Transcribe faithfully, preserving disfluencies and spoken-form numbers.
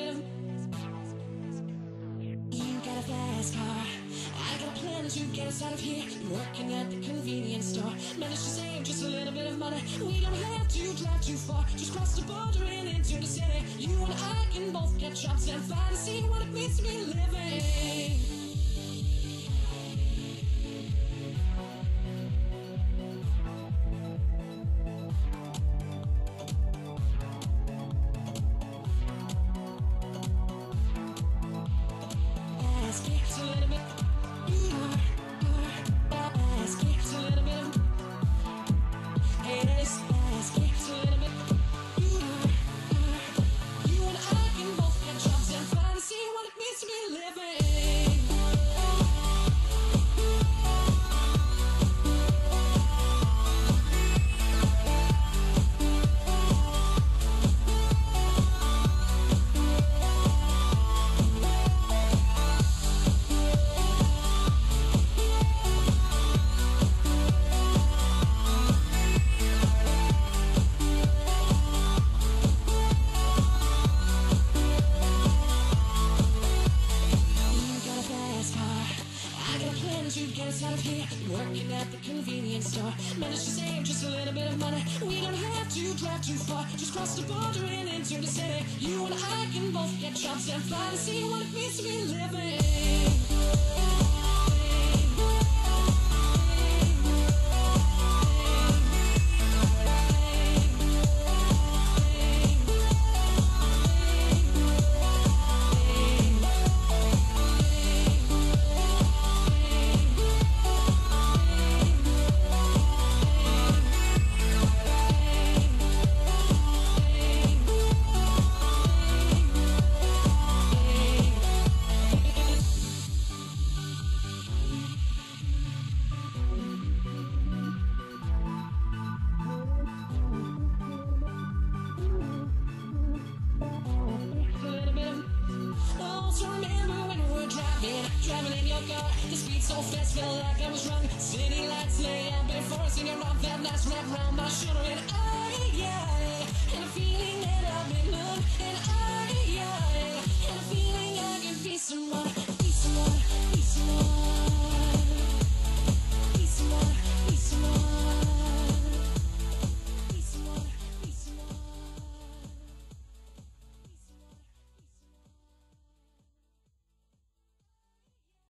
bit of. You got a fast car, I got a plan to get us out of here. Working at the convenience store, managed to save just a little bit of money. We don't have to drive too far, just cross the border and into the city. You and I can both get jobs and find and see what it means to be living. To get us out of here, working at the convenience store, managed to save just a little bit of money. We don't have to drive too far, just cross the border and into the city. You and I can both get jobs and fly to see what it means to be living. Driving in your car, the speed so fast, felt like I was wrong. City lights lay out before us, and you're off that nice wrap around my shoulder. And I, yeah, and a feeling that I've been loved. And I, yeah,